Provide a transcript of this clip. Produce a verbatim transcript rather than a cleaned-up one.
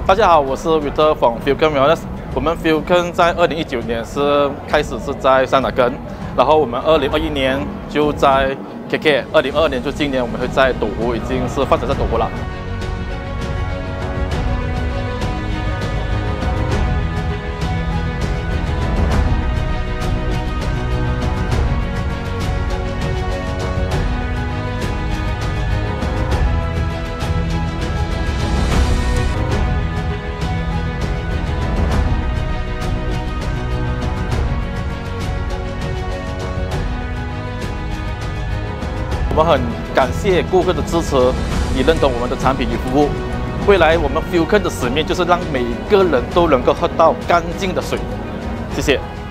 大家好，我是 Victor from Philken Wellness。我们 Philken 在二零一九年是开始是在山打根，然后我们二零二一年就在 K K， 二零二二年就今年我们会在斗湖，已经是发展在斗湖了。 我们很感谢顾客的支持，也认同我们的产品与服务。未来我们 Philken 的使命就是让每个人都能够喝到干净的水。谢谢。